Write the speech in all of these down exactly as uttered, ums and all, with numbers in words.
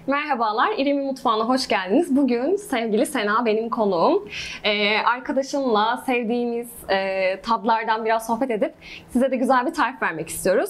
Merhabalar, İrem'in mutfağına hoş geldiniz. Bugün sevgili Sena benim konuğum. Ee, arkadaşımla sevdiğimiz e, tatlardan biraz sohbet edip size de güzel bir tarif vermek istiyoruz.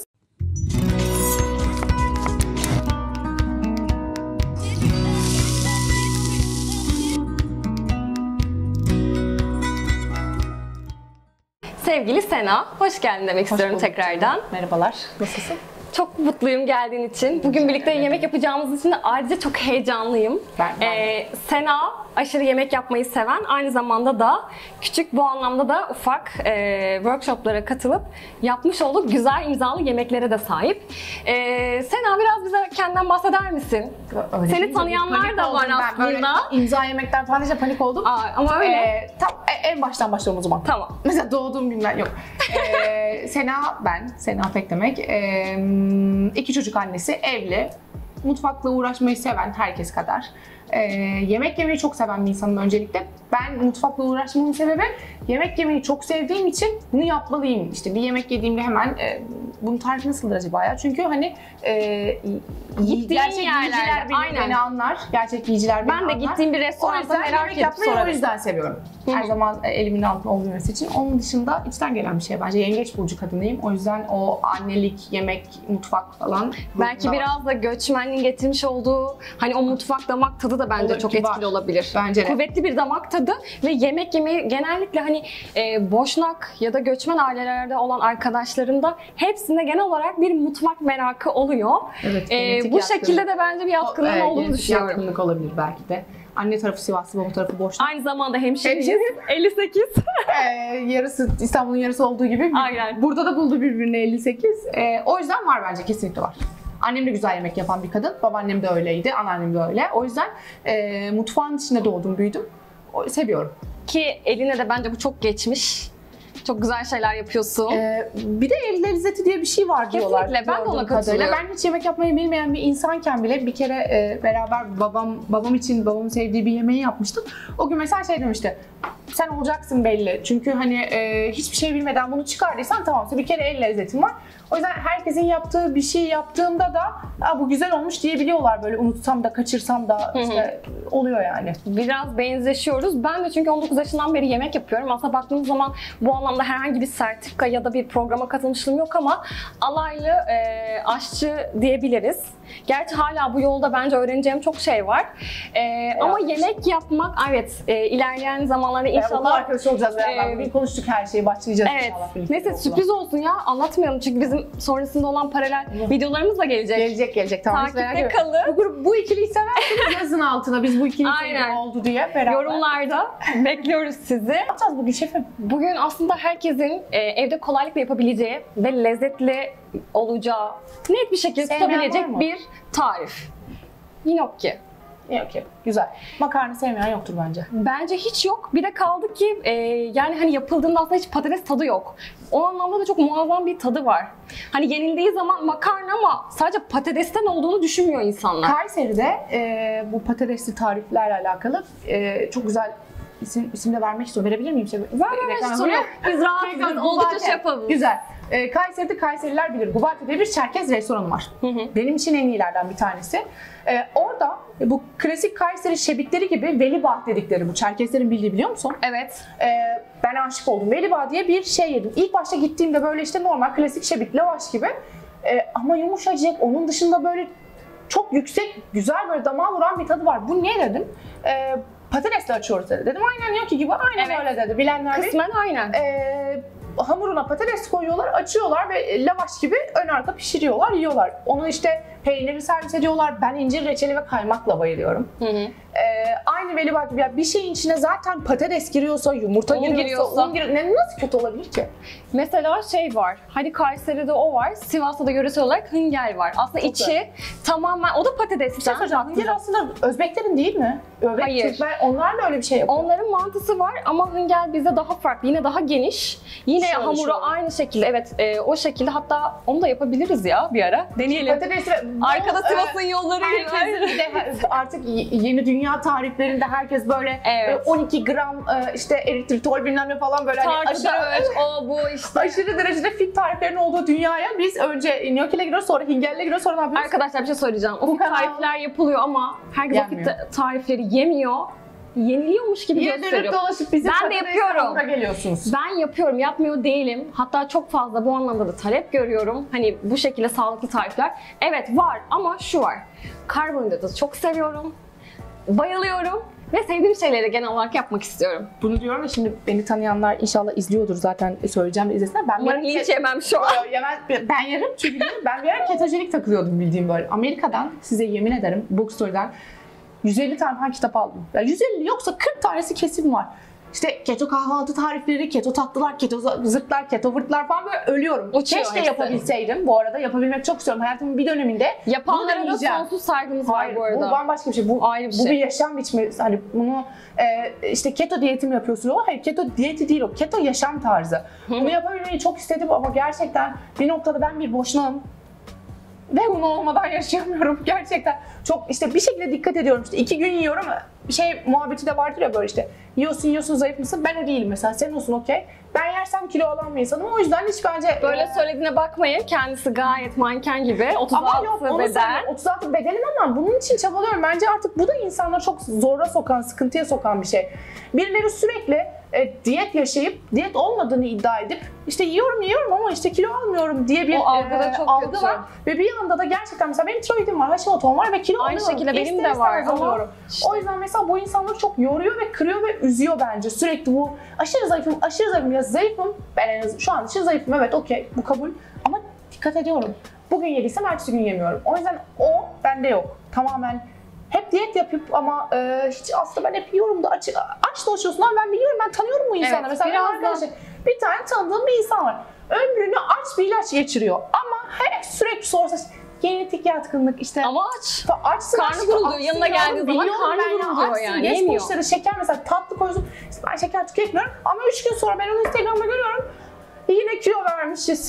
Sevgili Sena, hoş geldin demek hoş istiyorum bulduk. Tekrardan. Merhabalar, nasılsın? Çok mutluyum geldiğin için. Bugün birlikte yemek yapacağımız için de ayrıca çok heyecanlıyım. Ben, ben ee, Sena aşırı yemek yapmayı seven, aynı zamanda da küçük bu anlamda da ufak e, workshoplara katılıp yapmış olduğu güzel imzalı yemeklere de sahip. Ee, Sena biraz bize kendinden bahseder misin? Öyle Seni tanıyanlar da var aslında. İmza yemekler falan işte panik oldum. Aa, ama öyle. Ee, tam en baştan başlayalım o zaman. Tamam. Mesela doğduğum günden yok. ee, Sena ben, Sena Pek demek. Ee, iki çocuk annesi, evli. Mutfakla uğraşmayı seven herkes kadar. Ee, yemek yemeyi çok seven bir insanım öncelikle. Ben mutfakla uğraşmamın sebebi yemek yemeyi çok sevdiğim için bunu yapmalıyım. İşte bir yemek yediğimde hemen e, bunun tarifi nasıldır acaba ya? Çünkü hani e, gerçek yiyiciler beni, beni anlar. Gerçek yiyiciler beni ben anlar. Ben de gittiğim bir restoranda merak edip yapmayı sorarım. O yüzden seviyorum. Her Hı. zaman elimin altında olması için. Onun dışında içten gelen bir şey bence. Yengeç burcu kadınıyım. O yüzden o annelik, yemek, mutfak falan. Belki biraz da göçmenliğin getirmiş olduğu hani o mutfak damak tadı da bence Olur, çok etkili var. olabilir. Bence de. Kuvvetli bir damak tadı ve yemek yemeyi genellikle hani e, Boşnak ya da göçmen ailelerde olan arkadaşlarımda hepsinde genel olarak bir mutfak merakı oluyor. Evet, e, bu şekilde de bence bir yatkınlığın evet, olduğunu düşünüyorum. Yatkınlık olabilir belki de. Anne tarafı Sivaslı, baba tarafı Boşnak. Aynı zamanda hemşeriyiz. elli sekiz. ee, yarısı İstanbul'un yarısı olduğu gibi. Aynen. Burada da buldu birbirini elli sekiz. Ee, o yüzden var bence, kesinlikle var. Annem de güzel yemek yapan bir kadın. Babaannem de öyleydi, anneannem de öyle. O yüzden e, mutfağın içinde doğdum, büyüdüm. O, seviyorum. Ki eline de bence bu çok geçmiş. Çok güzel şeyler yapıyorsun. Ee, bir de el lezzeti diye bir şey var diyorlar. Kesinlikle, ben de ona katılıyorum. Ben hiç yemek yapmayı bilmeyen bir insanken bile bir kere e, beraber babam babam için babamın sevdiği bir yemeği yapmıştım. O gün mesela şey demişti. Sen olacaksın belli. Çünkü hani e, hiçbir şey bilmeden bunu çıkardıysan tamamsa bir kere el lezzetin var. O yüzden herkesin yaptığı bir şey yaptığımda da bu güzel olmuş diyebiliyorlar, böyle unutsam da kaçırsam da işte oluyor yani. Biraz benzeşiyoruz. Ben de çünkü on dokuz yaşından beri yemek yapıyorum. Aslında baktığımız zaman bu anlamda herhangi bir sertifika ya da bir programa katılmışlığım yok ama alaylı e, aşçı diyebiliriz. Gerçi hala bu yolda bence öğreneceğim çok şey var. E, ama yemek yapmak, evet e, ilerleyen zamanlarda inşallah. Okul arkadaşı olacağız beraber. Bugün konuştuk her şeyi, başlayacağız evet. inşallah. Neyse sürpriz olsun ya, anlatmayalım çünkü bizim sonrasında olan paralel videolarımız da gelecek. Gelecek gelecek. Tamam. Takipte kalın. Bu grup, bu ikiliyi severseniz yazın altına biz bu ikili oldu diye beraber. Yorumlarda bekliyoruz sizi. Ne yapacağız bugün şefim? Bugün aslında herkesin e, evde kolaylıkla yapabileceği ve lezzetli olacağı, net bir şekilde tutabilecek bir tarif. Gnocchi. Gnocchi. Güzel. Makarna sevmeyen yoktur bence. Bence hiç yok. Bir de kaldı ki e, yani hani yapıldığında aslında hiç patates tadı yok. O anlamda da çok muazzam bir tadı var. Hani yenildiği zaman makarna ama sadece patatesten olduğunu düşünmüyor insanlar. Kayseri'de e, bu patatesli tariflerle alakalı e, çok güzel isim, isim de vermek istiyorum. Verebilir miyim? Şey, Ver ver istiyorum. Biz rahatız. Oldukça şey yapalım. Güzel. E, Kayseri'de Kayseriler bilir. Gubate diye bir Çerkez restoranı var. Hı hı. Benim için en iyilerden bir tanesi. E, orada bu klasik Kayseri şebitleri gibi velibağ dedikleri bu Çerkezlerin bildiği, biliyor musun? Evet. E, ben aşık oldum. Velibağ diye bir şey yedim. İlk başta gittiğimde böyle işte normal klasik şebit lavaş gibi. E, ama yumuşacık. Onun dışında böyle çok yüksek, güzel böyle damağa vuran bir tadı var. Bu ne dedim? E, patatesle açıyoruz dedi. Dedim aynen gnocchi gibi, aynen evet. öyle dedi. Bilenler kısmen aynen. E, hamuruna patates koyuyorlar, açıyorlar ve lavaş gibi ön arka pişiriyorlar, yiyorlar. Onu işte peyniri servis ediyorlar. Ben incir reçeli ve kaymakla bayılıyorum. Hı hı. Ee, aynı velibağ gibi, yani bir şeyin içine zaten patates giriyorsa, yumurta un giriyorsa, giriyorsa, un giriyorsa ne, nasıl kötü olabilir ki? Mesela şey var, hani Kayseri'de o var, Sivas'ta da yöresel olarak hıngel var. Aslında çok içi güzel. Tamamen, o da patatesten. Bir şey söyleyeceğim, hıngel aslında Özbeklerin değil mi? Özbek, Hayır. Türkler, onlar da öyle bir şey yapıyor. Onların mantısı var ama hıngel bizde daha farklı, yine daha geniş. Yine şöyle, hamuru şöyle. aynı şekilde, evet e, o şekilde, hatta onu da yapabiliriz ya bir ara. Deneyelim. Patates ve arkada Sivas'ın yolları. Herkesin de artık yeni dünya tariflerine tariflerinde herkes böyle Evet. on iki gram e, işte eritritol bilmem ne falan böyle hani Tartıda aşırı, ölç, o bu işte. aşırı derecede fit tariflerin olduğu dünyaya biz önce gnocchi'yle giriyoruz, sonra hingel'le giriyoruz, sonra ne yapıyoruz? Arkadaşlar bir şey söyleyeceğim. O Bu fit kanal- tarifler yapılıyor ama herkes o fit Yenmiyor. tarifleri yemiyor. Yeniliyormuş gibi Niye dönüp gösteriyor. dolaşıp bize Ben de yapıyorum. hamura geliyorsunuz? Ben yapıyorum, yapmıyor değilim. Hatta çok fazla bu anlamda da talep görüyorum. Hani bu şekilde sağlıklı tarifler. Evet var ama şu var. Karbonhidratı çok seviyorum. Bayılıyorum. Ve sevdiğim şeyleri genel olarak yapmak istiyorum. Bunu diyorum da şimdi beni tanıyanlar inşallah izliyordur zaten, söyleyeceğim de izlesinler. Ben Umarım bir- linç yemem şu an. Yo, yemez. Ben yerim çünkü ben bir ara ketojenik takılıyordum bildiğim böyle. Amerika'dan size yemin ederim Bookstore'dan yüz elli tane falan kitap aldım. Yani yüz elli yoksa kırk tanesi kesin var. İşte keto kahvaltı tarifleri, keto tatlılar, keto zırtlar, keto vırtlar falan böyle ölüyorum. Uçuyor Keşke hepsi. yapabilseydim. Bu arada yapabilmek çok istiyorum. Hayatımın bir döneminde Yapanlara da deneyeceğim. sonsuz saygımız var Hayır, bu arada. bu bambaşka bir şey. Bu, Ayrı bir bu şey. bir yaşam biçimi. Hani bunu e, işte keto diyeti mi yapıyorsun? O hayır, keto diyeti değil o. Keto yaşam tarzı. Bunu yapabilmeyi çok istedim ama gerçekten bir noktada ben bir boşluğum. Ve bunu olmadan yaşayamıyorum gerçekten. Çok işte bir şekilde dikkat ediyorum. İşte iki gün yiyorum. Şey muhabbeti de vardır ya böyle işte. Yiyorsun yiyorsun zayıf mısın? Ben o değilim mesela. Sen olsun okey. Ben yersem kilo alan bir insanım. O yüzden hiç bence... Böyle e, söylediğine bakmayın. Kendisi gayet manken gibi. otuz Ama altı yok onu beden. söyleyeyim. otuz altı bedenim ama bunun için çabalıyorum. Bence artık bu da insanları çok zora sokan, sıkıntıya sokan bir şey. Birileri sürekli e, diyet yaşayıp diyet olmadığını iddia edip işte yiyorum yiyorum ama işte kilo almıyorum diye bir O algıda çok algı kötü. var. Ve bir anda da gerçekten mesela benim tiroidim var, Hashimoto'm var ve kilo Aynı alıyorum. şekilde benim İster de var istemez ama alıyorum. işte. O yüzden mesela bu insanları çok yoruyor ve kırıyor ve üzüyor bence. Sürekli bu aşırı zayıfım, aşırı zayıfım ya zayıfım. Ben en azından şu an aşırı zayıfım, evet okey bu kabul ama dikkat ediyorum. Bugün yediysem ertesi gün yemiyorum. O yüzden o bende yok. Tamamen hep diyet yapıp ama e, hiç aslında ben hep yiyorum da aç, aç dolaşıyorsun ama ben biliyorum, ben tanıyorum bu insanları. Evet, mesela biraz benim arkadaşım, bir tane tanıdığım bir insan var. Ömrünü aç bir ilaç geçiriyor ama hep sürekli sorsa genetik yatkınlık işte. Ama aç. Açsın, Karnı açsın, gurulduyor. açsın Yanına ya. geldiği zaman Biliyorum karnı ben ya, gurulduyor açsın. yani, Geç yemiyor. boşları şeker mesela tatlı koysun. İşte ben şeker tüketmiyorum ama üç gün sonra ben onu Instagram'da görüyorum. Yine kilo vermişiz.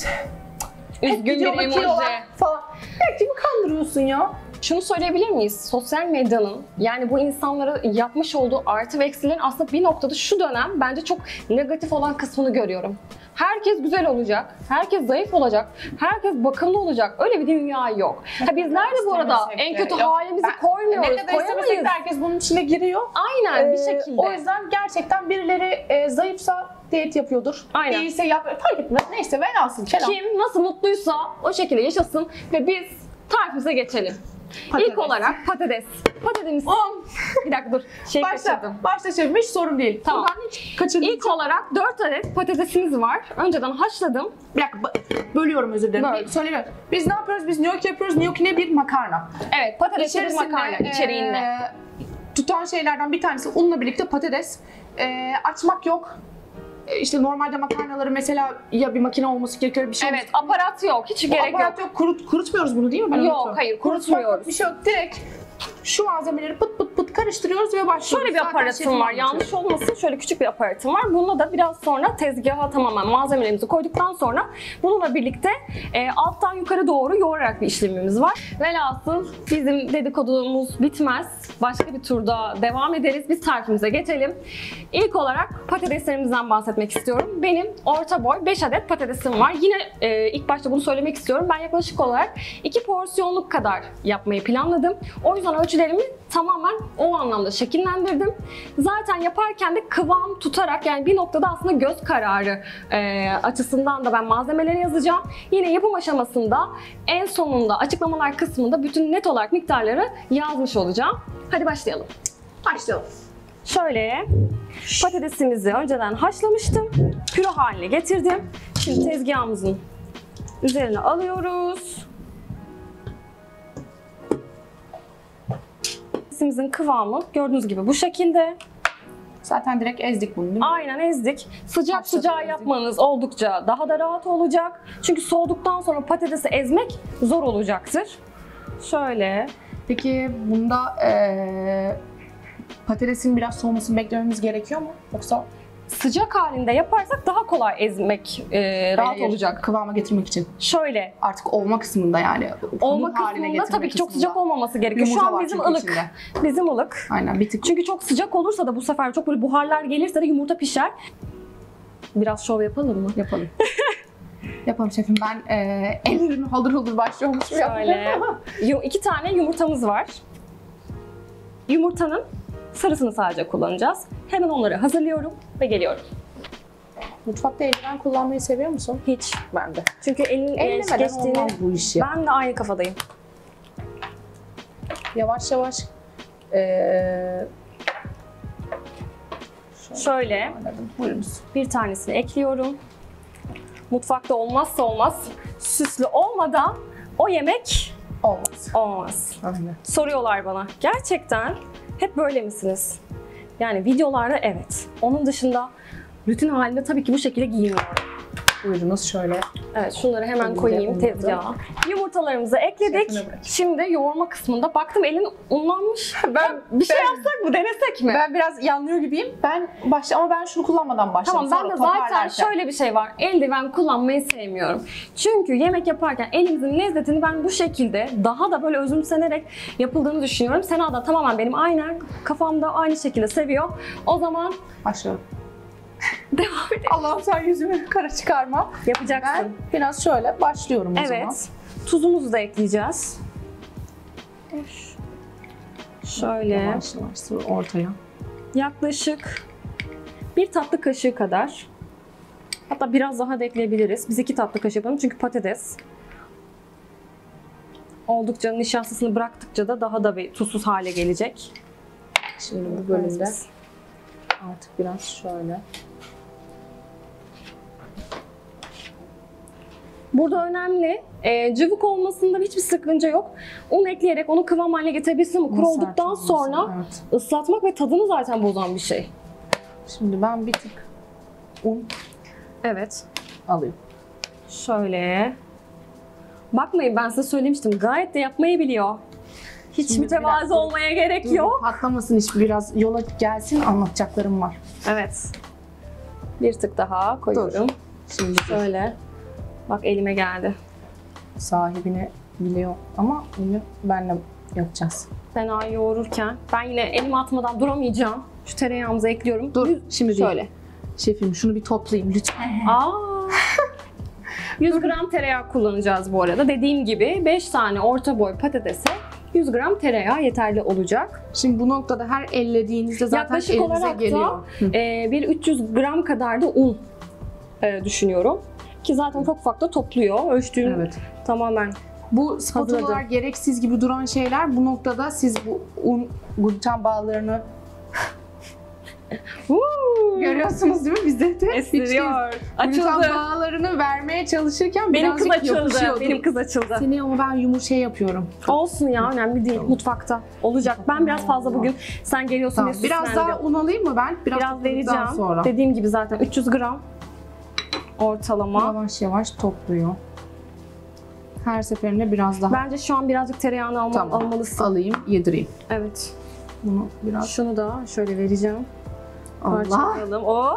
Hep Üzgün bir videoda emoji. kilolar falan. Ya kimi kandırıyorsun ya? Şunu söyleyebilir miyiz? Sosyal medyanın yani bu insanlara yapmış olduğu artı ve eksilerin aslında bir noktada şu dönem bence çok negatif olan kısmını görüyorum. Herkes güzel olacak, herkes zayıf olacak, herkes bakımlı olacak. Öyle bir dünya yok. Ha bizler de bu arada İstemesek en de. kötü Yok, halimizi ben- koymuyoruz, Ne kadar istemesek koyamayız. de herkes bunun içine giriyor. Aynen bir Ee, şekilde. O yüzden gerçekten birileri e, zayıfsa diyet yapıyordur. Aynen. Değilse yap, fark etmez. Neyse velhasıl kelam. Kim nasıl mutluysa o şekilde yaşasın ve biz tarifimize geçelim. Patates. İlk olarak patates. Patatesimiz. On. Bir dakika dur. Şey Başla. kaçırdım. Başla şefim, hiç sorun değil. Tamam. Buradan hiç kaçırdım. İlk olarak dört adet patatesimiz var. Önceden haşladım. Bir dakika ba- bölüyorum, özür dilerim. Böl. Bir Söylemiyorum. Biz ne yapıyoruz? Biz gnocchi yapıyoruz. Gnocchi ne? Bir makarna. Evet, patatesli bir makarna e, içeriğinde. tutan şeylerden bir tanesi unla birlikte patates. E, açmak yok. E, işte normalde makarnaları mesela ya bir makine olması gerekiyor, bir şey Evet, aparat yok. Hiç olması. gerek Aparat yok. yok. Kurut, kurutmuyoruz bunu değil mi? Ben Yok, unutuyorum. hayır, Kurutmak kurutmuyoruz. Bir şey yok. Direkt şu malzemeleri pıt pıt pıt karıştırıyoruz ve başlıyoruz. Şöyle bir Zaten aparatım şefim var. anlatıyor. Yanlış olmasın. Şöyle küçük bir aparatım var. Bununla da biraz sonra tezgaha tamamen malzemelerimizi koyduktan sonra bununla birlikte e, alttan yukarı doğru yoğurarak bir işlemimiz var. Velhasıl bizim dedikodumuz bitmez. Başka bir turda devam ederiz. Biz tarifimize geçelim. İlk olarak patateslerimizden bahsetmek istiyorum. Benim orta boy beş adet patatesim var. Yine e, ilk başta bunu söylemek istiyorum. Ben yaklaşık olarak iki porsiyonluk kadar yapmayı planladım. O yüzden ölçülerimi tamamen o anlamda şekillendirdim. Zaten yaparken de kıvam tutarak, yani bir noktada aslında göz kararı e, açısından da ben malzemeleri yazacağım. Yine yapım aşamasında en sonunda açıklamalar kısmında bütün net olarak miktarları yazmış olacağım. Hadi başlayalım. Başlayalım. Şöyle patatesimizi önceden haşlamıştım. Püre haline getirdim. Şimdi tezgahımızın üzerine alıyoruz. Patatesimizin kıvamı gördüğünüz gibi bu şekilde. Zaten direkt ezdik bunu değil mi? Aynen ezdik. Sıcak Haşladık, sıcağı ezdik. yapmanız oldukça daha da rahat olacak. Çünkü soğuduktan sonra patatesi ezmek zor olacaktır. Şöyle. Peki bunda eee patatesin biraz soğumasını beklememiz gerekiyor mu? Yoksa sıcak halinde yaparsak daha kolay ezmek e, rahat Hayır, olacak. Kıvama getirmek için. Şöyle. Artık olma kısmında yani. Olma hamur haline kısmında getirme tabii ki çok kısmında. sıcak olmaması gerekiyor. Şu Yumurta an var bizim çünkü ılık. içinde. Bizim ılık. Aynen bir tık. Çünkü çok sıcak olursa da bu sefer çok böyle buharlar gelirse de yumurta pişer. Biraz şov yapalım mı? Yapalım. Yapalım şefim. Ben e, ellerimi haldır haldır başlıyormuşum. Şöyle. Yu- iki tane yumurtamız var. Yumurtanın sarısını sadece kullanacağız. Hemen onları hazırlıyorum ve geliyorum. Mutfakta eldiven kullanmayı seviyor musun? Hiç. Ben de. Çünkü elin e, Ellemeden geçtiğini... olmaz bu iş ya. Ben de aynı kafadayım. Yavaş yavaş e, Şöyle anladım. Buyurunuz. bir tanesini ekliyorum. Mutfakta olmazsa olmaz. Süslü olmadan o yemek Olmaz. olmaz. Aynen. Soruyorlar bana. Gerçekten hep böyle misiniz? Yani videolarda evet. Onun dışında rutin halinde tabii ki bu şekilde giyiniyorum. Buyurunuz şöyle. Evet, şunları hemen Elinde koyayım unladım. tezgaha. Yumurtalarımızı ekledik. Şefine bırak. Şimdi yoğurma kısmında baktım elin unlanmış. Ben- bir şey ben- yapsak mı? Denesek mi? Ben biraz yanlıyor gibiyim. Ben başla ama ben şunu kullanmadan başladım. Tamam, ben de Sonra zaten toparlarken. şöyle bir şey var. Eldiven kullanmayı sevmiyorum. Çünkü yemek yaparken elimizin lezzetini ben bu şekilde daha da böyle özümsenerek yapıldığını düşünüyorum. Sena da tamamen benim aynen kafamda aynı şekilde seviyor. O zaman Başlıyorum. devam edelim. Allah'ım sen yüzümü kara çıkarma. Yapacaksın. Ben biraz şöyle başlıyorum o zaman. Evet. Tuzumuzu da ekleyeceğiz. Şöyle Yavaş yavaş sür ortaya. yaklaşık bir tatlı kaşığı kadar, hatta biraz daha da ekleyebiliriz. Biz iki tatlı kaşığı yapalım çünkü patates oldukça nişastasını bıraktıkça da daha da bir tuzsuz hale gelecek. Şimdi bu bölümde artık biraz şöyle. Burada önemli, e, cıvık olmasında hiçbir sıkıntı yok. Un ekleyerek onu kıvam haline getirebilirsin ama kuru Ama sert olduktan olmasın, sonra evet. ıslatmak ve tadını zaten bozan bir şey. Şimdi ben bir tık un Evet. alayım. Şöyle. Bakmayın, ben size söylemiştim. Gayet de yapmayı biliyor. Hiç Şimdi mütevazı biraz- olmaya gerek Dur, yok. patlamasın hiç, biraz yola gelsin, anlatacaklarım var. Evet. Bir tık daha koyuyorum. Şimdi dur. Şöyle. Bak elime geldi. Sahibini biliyor ama bunu benle yapacağız. Sena yoğururken ben yine elimi atmadan duramayacağım. Şu tereyağımızı ekliyorum. Dur, Yüz- şimdi değil. şöyle. Şefim şunu bir toplayayım lütfen. Aa. yüz gram tereyağı kullanacağız bu arada. Dediğim gibi beş tane orta boy patatese yüz gram tereyağı yeterli olacak. Şimdi bu noktada her ellediğinizde zaten Yaklaşık elinize olarak geliyor. da e, bir üç yüz gram kadar da un e, düşünüyorum. Ki zaten ufak ufak da topluyor. Ölçtüğüm Evet. tamamen. Bu spatulalar Hazırladım. gereksiz gibi duran şeyler, bu noktada siz bu un gluten bağlarını Woo! görüyorsunuz değil mi? Bizde de Estiriyor. Gluten Açıldı. bağlarını vermeye çalışırken Benim kız birazcık açıldı. yapışıyordu. Benim kız açıldı. Seni ama ben yumurta yapıyorum. Olsun ya, önemli değil. Mutfakta olacak. Ben biraz fazla bugün sen geliyorsun Tamam. diye Biraz süslendim. daha un alayım mı ben? Biraz topladıktan vereceğim. sonra. Dediğim gibi zaten üç yüz gram ortalama. Yavaş yavaş topluyor. Her seferinde biraz daha Bence şu an birazcık tereyağını alma, Tamam. almalısın. alayım, yedireyim. Evet. Bunu biraz Şunu da şöyle vereceğim. Allah. Parçalayalım. Oh!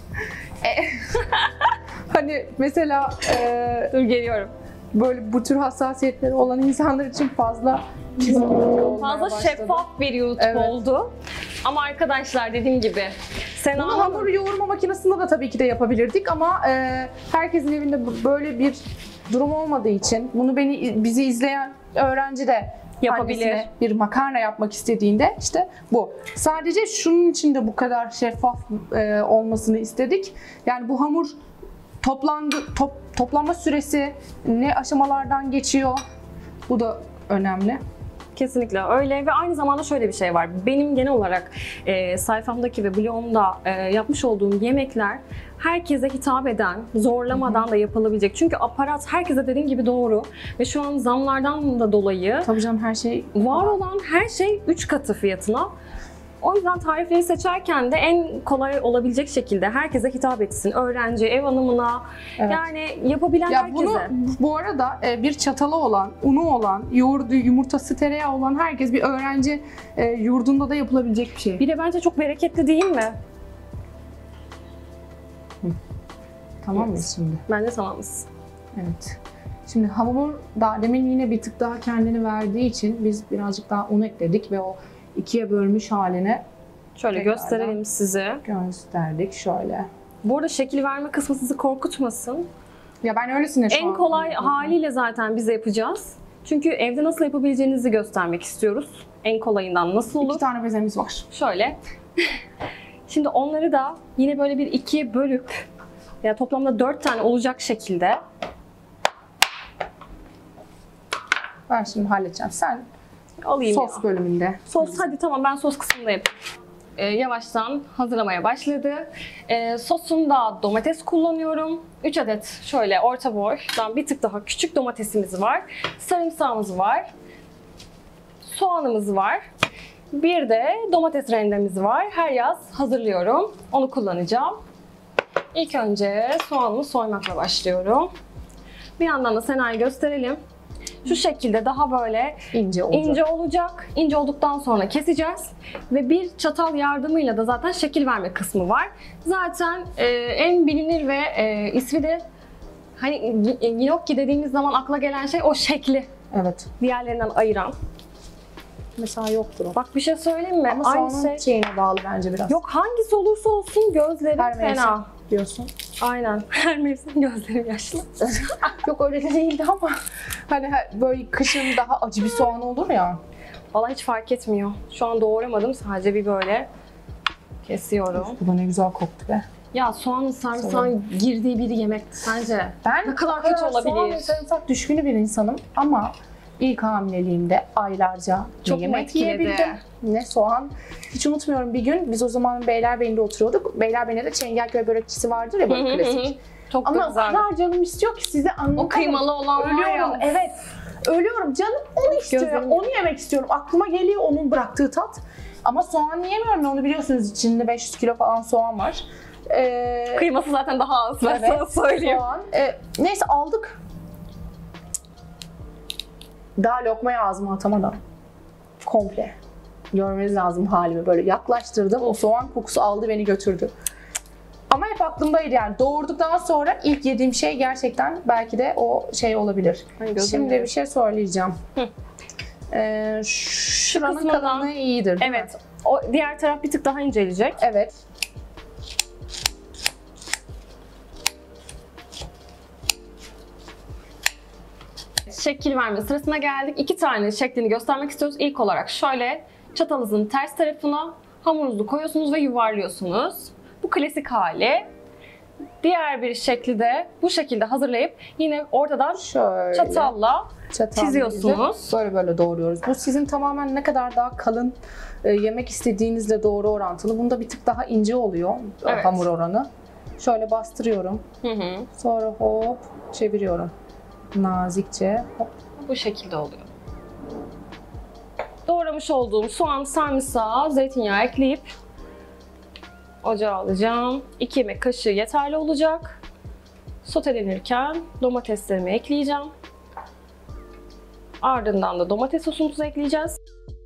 Hani mesela e, Dur geliyorum. böyle bu tür hassasiyetleri olan insanlar için fazla çizim olmaya Fazla başladı. şeffaf bir YouTube Evet. oldu. Ama arkadaşlar dediğim gibi Sena Bunu Hanım hamur yoğurma makinesinde de tabii ki de yapabilirdik ama e, herkesin evinde bu- böyle bir durum olmadığı için bunu beni bizi izleyen öğrenci de Yapabilir. annesine bir makarna yapmak istediğinde işte bu. Sadece şunun için de bu kadar şeffaf e, olmasını istedik. Yani bu hamur toplandı top, toplanma süresi ne aşamalardan geçiyor? Bu da önemli. kesinlikle öyle ve aynı zamanda şöyle bir şey var. Benim genel olarak e, sayfamdaki ve blogumda e, yapmış olduğum yemekler herkese hitap eden, zorlamadan da yapılabilecek. Çünkü aparat herkese dediğim gibi doğru ve şu an zamlardan da dolayı Tabii canım her şey var olan her şey üç katı fiyatına. O yüzden tarifleri seçerken de en kolay olabilecek şekilde herkese hitap etsin. Öğrenci, ev hanımına, Evet. yani yapabilen Ya herkese. bunu bu arada e, bir çatalı olan, unu olan, yoğurdu, yumurtası, tereyağı olan herkes bir öğrenci e, yurdunda da yapılabilecek bir şey. Bir de bence çok bereketli değil mi? Tamam mıyız şimdi? Bence tamamız. Evet. Şimdi hamur da demin yine bir tık daha kendini verdiği için biz birazcık daha un ekledik ve o ikiye bölmüş haline Şöyle tekrardan gösterelim size. gösterdik şöyle. Bu arada şekil verme kısmı sizi korkutmasın. Ya ben öylesine şu En an- kolay haliyle zaten biz yapacağız. Çünkü evde nasıl yapabileceğinizi göstermek istiyoruz. En kolayından nasıl olur? İki tane bezemiz var. Şöyle. Şimdi onları da yine böyle bir ikiye bölüp ya toplamda dört tane olacak şekilde. Ben şimdi halledeceğim. Sen Alayım sos ya. bölümünde. Sos hadi tamam ben sos kısmında yapayım. Ee, yavaştan hazırlamaya başladı. Ee, sosunda domates kullanıyorum. üç adet şöyle orta boydan bir tık daha küçük domatesimiz var. Sarımsağımız var. Soğanımız var. Bir de domates rendemiz var. Her yaz hazırlıyorum. Onu kullanacağım. İlk önce soğanımı soymakla başlıyorum. Bir yandan da Sena'yı gösterelim. Şu şekilde daha böyle İnce olacak. ince olacak. İnce olduktan sonra keseceğiz. Ve bir çatal yardımıyla da zaten şekil verme kısmı var. Zaten e, en bilinir ve e, ismi de hani gnocchi dediğimiz zaman akla gelen şey o şekli Evet. diğerlerinden ayıran. Mesela yoktur o. Bak bir şey söyleyeyim mi? Ama Aynı soğanın şey. şeyine bağlı bence biraz. Yok hangisi olursa olsun gözlerim Her mevsim fena. diyorsun. Aynen. Her mevsim gözlerim yaşlı. Yok öyle de değildi ama hani böyle kışın daha acı bir soğan olur ya. Vallahi hiç fark etmiyor. Şu an doğramadım. Sadece bir böyle kesiyorum. Bu da ne güzel koktu be. Ya soğanın sarımsağın girdiği bir yemek sence Ben ne kadar o kötü soğan olabilir? ve sarımsak düşkünü bir insanım ama ilk hamileliğimde aylarca Çok ne mu yemek etkiledi? yiyebildim ne soğan. Hiç unutmuyorum bir gün biz o zaman Beylerbeyi'nde oturuyorduk. Beylerbeyi'nde de Çengelköy börekçisi vardır ya böyle klasik. Çok da Ama o güzel. kadar canım istiyor ki size anlatamam. O kıymalı olan var Ölüyorum. ya. Evet. Ölüyorum. Canım onu istiyor. Gözlerim- Onu yemek istiyorum. Aklıma geliyor onun bıraktığı tat. Ama soğan yiyemiyorum. Onu biliyorsunuz içinde beş yüz kilo falan soğan var. Ee, Kıyması zaten daha az. Ben Evet, sana söyleyeyim. soğan. Ee, neyse aldık. Daha lokmayı ağzıma atamadan. Komple. Görmeniz lazım halimi. Böyle yaklaştırdım. O soğan kokusu aldı beni götürdü. Ama hep aklımdaydı yani. Doğurduktan sonra ilk yediğim şey gerçekten belki de o şey olabilir. Ay, gözlerim Şimdi yanıyor. bir şey söyleyeceğim. Hı. Ee, şuranın kısmından- kalınlığı iyidir değil mi? Evet. O diğer taraf bir tık daha inceleyecek. Evet. Şekil verme sırasına geldik. İki tane şeklini göstermek istiyoruz. İlk olarak şöyle çatalınızın ters tarafına hamurunuzu koyuyorsunuz ve yuvarlıyorsunuz. Bu klasik hali. Diğer bir şekli de bu şekilde hazırlayıp yine ortadan Şöyle. çatalla Çatal çiziyorsunuz. Böyle böyle doğruyoruz. Bu sizin tamamen ne kadar daha kalın e, yemek istediğinizle doğru orantılı. Bunda bir tık daha ince oluyor o Evet. hamur oranı. Şöyle bastırıyorum. Hı hı. Sonra hop çeviriyorum. Nazikçe. Hop. Bu şekilde oluyor. Doğramış olduğum soğan, sarımsağı, zeytinyağı ekleyip ocağa alacağım. iki yemek kaşığı yeterli olacak. Sotelenirken domateslerimi ekleyeceğim. Ardından da domates sosumuzu ekleyeceğiz.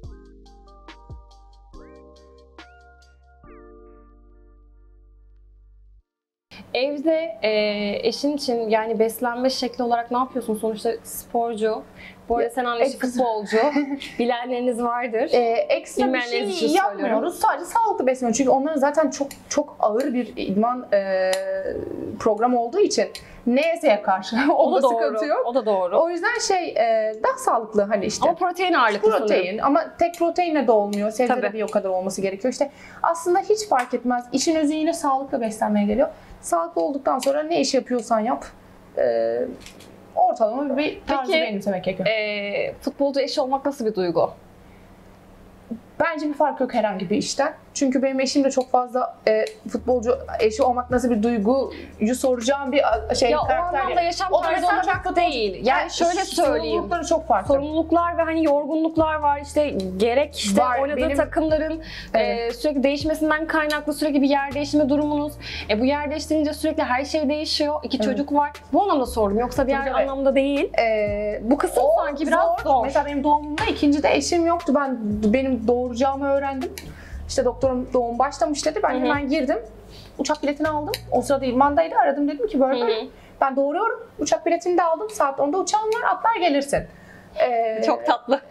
Evde e, eşin için yani beslenme şekli olarak ne yapıyorsun? Sonuçta sporcu. Bu arada Ya, sen annesi ek- futbolcu. Bilenleriniz vardır. Ee, ekstra bir Bilmeyenleriniz şey için yapmıyoruz. söylüyorum. Sadece sağlıklı besleniyor. Çünkü onların zaten çok çok ağır bir idman e, programı olduğu için neyse karşı. o, da doğru. sıkıntı yok. O da doğru. O yüzden şey e, daha sağlıklı hani işte. Ama protein ağırlıklı Protein sanırım. ama tek proteinle de olmuyor. Sebzede Tabii. bir o kadar olması gerekiyor. İşte aslında hiç fark etmez. İşin özü yine sağlıklı beslenmeye geliyor. Sağlıklı olduktan sonra ne iş yapıyorsan yap. E, ortalama bir tarzı Peki, benimsemek gerekiyor. E, futbolcu eşi olmak nasıl bir duygu? Bence bir fark yok herhangi bir işten. Çünkü benim eşim de çok fazla e, futbolcu eşi olmak nasıl bir duyguyu soracağım bir a- şey Ya o karakter. anlamda yaşam O da tarzı mesela olarak çok değil. Yani şöyle söyleyeyim. Sorumlulukları çok farklı. Sorumluluklar ve hani yorgunluklar var işte gerek işte Var, oynadığı benim- takımların Evet. e, sürekli değişmesinden kaynaklı sürekli bir yer değiştirme durumunuz. E, bu yer değiştirince sürekli her şey değişiyor. İki Evet. çocuk var. Bu anlamda sordum yoksa diğer Tabii, tabii. anlamda değil. Ee, Bu kısım o sanki biraz zor. Mesela benim doğumumda ikincide eşim yoktu. Ben benim doğuracağımı öğrendim. İşte doktorum doğum başlamış dedi. Ben Hı hı. hemen girdim. Uçak biletini aldım. O sırada İlman'daydı. Aradım, dedim ki böyle böyle. Hı hı. Ben doğuruyorum. Uçak biletini de aldım. Saat onda uçağım var. Atlar gelirsin. Ee, Çok tatlı.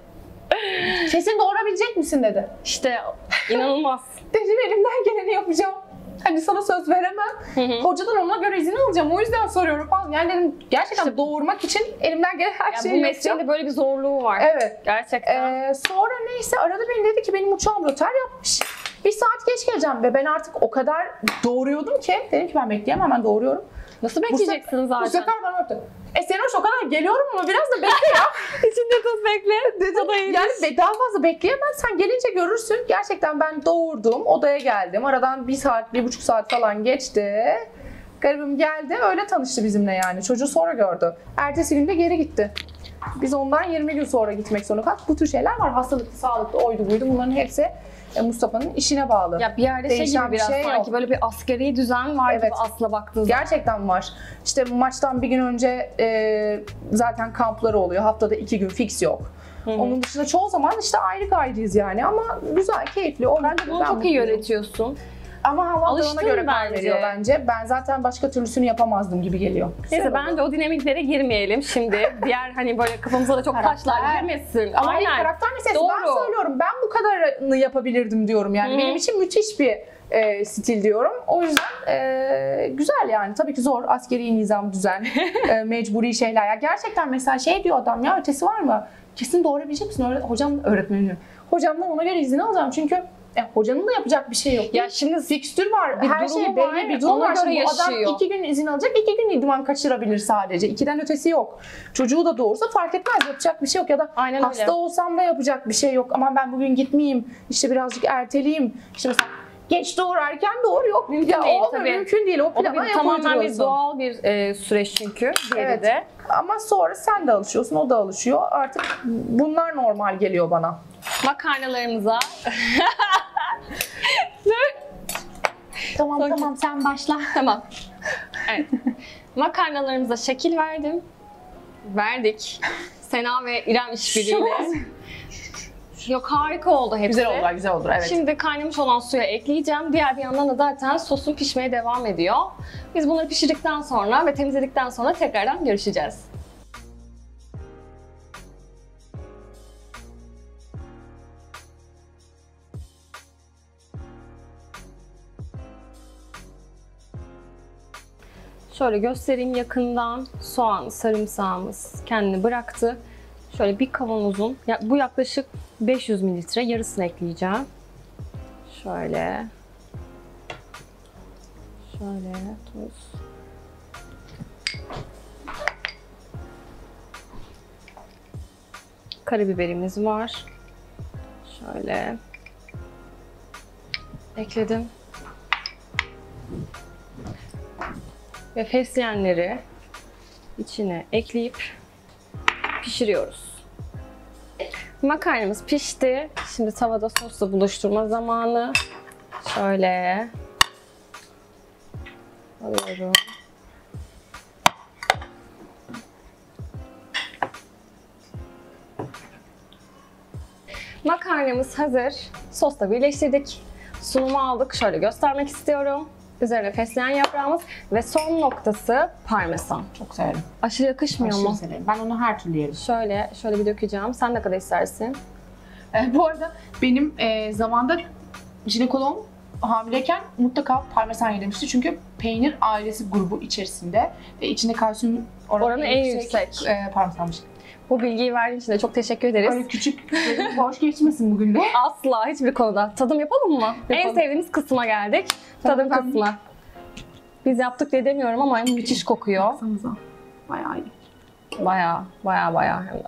Kesin doğurabilecek misin dedi. İşte inanılmaz. Dedim elimden geleni yapacağım. Hani sana söz veremem. Hı hı. Hocadan ona göre izin alacağım. O yüzden soruyorum falan. Yani dedim gerçekten İşte- doğurmak için elimden gelen her Ya şeyi bu yapacağım. mesleğin de böyle bir zorluğu var. Evet. Gerçekten. Ee, sonra neyse aradı beni, dedi ki benim uçağım rötar yapmış. Bir saat geç geleceğim ve ben artık o kadar doğuruyordum ki dedim ki ben bekleyemem, ben doğuruyorum. Nasıl Bu se- bekleyeceksin zaten? Bu sefer bana öptü. E sen hoş o kadar geliyorum ama biraz da bekle ya. İçinde tut bekle. Dedim, yani be- daha fazla bekleyemezsen gelince görürsün. Gerçekten ben doğurdum, odaya geldim. Aradan bir saat, bir buçuk saat falan geçti. Garibim geldi, öyle tanıştı bizimle yani. Çocuğu sonra gördü. Ertesi gün de geri gitti. Biz ondan yirmi gün sonra gitmek zorunda kaldık. Bu tür şeyler var. Hastalıklı, sağlıklı, oydu buydu. Bunların hepsi e, Mustafa'nın işine bağlı. Ya bir yerde şey Değişen gibi bir biraz şey sanki yok. böyle bir askeri düzen var Evet. gibi aslına baktığın zaman. Gerçekten var. İşte maçtan bir gün önce e, zaten kampları oluyor. Haftada iki gün fix yok. Hı hı. Onun dışında çoğu zaman işte ayrı gayrıyız yani, ama güzel, keyifli. O Bence bunu çok iyi yönetiyorsun. Ama hava da ona Alıştın göre karar bence. veriyor bence. Ben zaten başka türlüsünü yapamazdım gibi geliyor. Neyse bence o dinamiklere girmeyelim şimdi. Diğer hani böyle kafamıza da çok Karakter. taşlar girmesin. Ama Aynen. benim karakter meselesi, ben Doğru. söylüyorum. Ben bu kadarını yapabilirdim diyorum yani. Hı hı. Benim için müthiş bir e, stil diyorum. O yüzden e, güzel yani. Tabii ki zor. Askeri nizam, düzen, e, mecburi şeyler. Ya gerçekten mesela şey diyor adam, ya ötesi var mı? Kesin doğurabilecek misin? Öğret hocam, öğretmenim diyor. Hocamdan ona göre izin alacağım çünkü e, hocanın da yapacak bir şey yok. Ya şimdi Fikstür var, bir her durumu şey belli var, bir durum ona var. göre Şimdi bu adam yaşıyor. iki gün izin alacak, iki gün idman kaçırabilir sadece. İkiden ötesi yok. Çocuğu da doğursa fark etmez, yapacak bir şey yok. Ya da Aynen hasta öyle. olsam da yapacak bir şey yok. Aman ben bugün gitmeyeyim, işte birazcık erteleyeyim. İşte mesela geç doğur, erken doğur, yok. Mümkün ya değil, olmuyor, tabii. mümkün değil. O o da plana bir, ayak tamamen bir uyduruyorsun. doğal bir e, süreç çünkü. Diğeri Evet. de. Ama sonra sen de alışıyorsun, o da alışıyor. Artık bunlar normal geliyor bana. Makarnalarımıza Tamam Okey. tamam, sen başla. tamam. Evet. Makarnalarımıza şekil verdim. Verdik. Sena ve İrem işbirliğiyle. Yok, harika oldu hepsi. Güzel oldular, güzel oldular. Evet. Şimdi kaynamış olan suya ekleyeceğim. Diğer bir yandan da zaten sosun pişmeye devam ediyor. Biz bunları pişirdikten sonra ve temizledikten sonra tekrardan görüşeceğiz. Şöyle göstereyim yakından. Soğan, sarımsağımız kendini bıraktı. Şöyle bir kavanozun, ya bu yaklaşık beş yüz mililitre, yarısını ekleyeceğim. Şöyle. Şöyle tuz. Karabiberimiz var. Şöyle. Ekledim. Ve fesleğenleri içine ekleyip pişiriyoruz. Makarnamız pişti. Şimdi tavada sosla buluşturma zamanı. Şöyle alıyorum. Makarnamız hazır. Sosla birleştirdik. Sunumu aldık. Şöyle göstermek istiyorum. Üzerine fesleğen yaprağımız ve son noktası parmesan. Çok severim. Aşırı yakışmıyor Aşırı mu? severim. Ben onu her türlü yerim. Şöyle, şöyle bir dökeceğim. Sen ne kadar istersin? E, bu arada benim e, zamanda jinekoloğum hamileyken mutlaka parmesan yedirmişti. Çünkü peynir ailesi grubu içerisinde ve içinde kalsiyum oranı, Oranı en yüksek. E, parmesanmış. Bu bilgiyi verdiğin için de çok teşekkür ederiz. Öyle küçük, böyle boş geçmesin bugün de. Asla hiçbir konuda. Tadım yapalım mı? En sevdiğimiz kısma geldik. Tadım Tamam. kısmı. Biz yaptık diye demiyorum ama müthiş kokuyor. Baksanıza. Bayağı iyi. Baya baya baya hem de.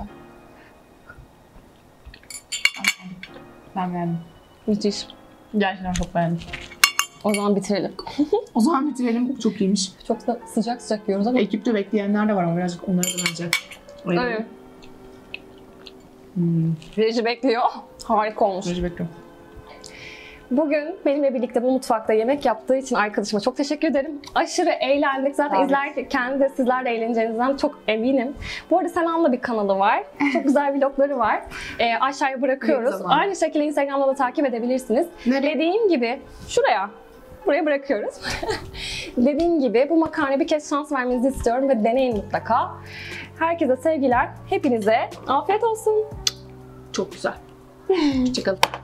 Ben beğendim. Müthiş. Gerçekten çok beğendim. O zaman bitirelim. O zaman bitirelim. Çok iyiymiş. Çok da sıcak sıcak yiyoruz ama. Ekipte bekleyenler de var ama birazcık onlara da bence. Evet. Hmm. Reji bekliyor. Harika olmuş. Reji bekliyorum. Bugün benimle birlikte bu mutfakta yemek yaptığı için arkadaşıma çok teşekkür ederim. Aşırı eğlendik. Zaten Evet. izlerken de sizler de eğleneceğinizden çok eminim. Bu arada Sena'nın da bir kanalı var. Çok güzel vlogları var. Ee, aşağıya bırakıyoruz. zaman. Aynı şekilde Instagram'da da takip edebilirsiniz. Nereye? Dediğim gibi şuraya. Buraya bırakıyoruz. Dediğim gibi bu makarnaya bir kez şans vermenizi istiyorum ve deneyin mutlaka. Herkese sevgiler. Hepinize afiyet olsun. Çok güzel. Çıkalım.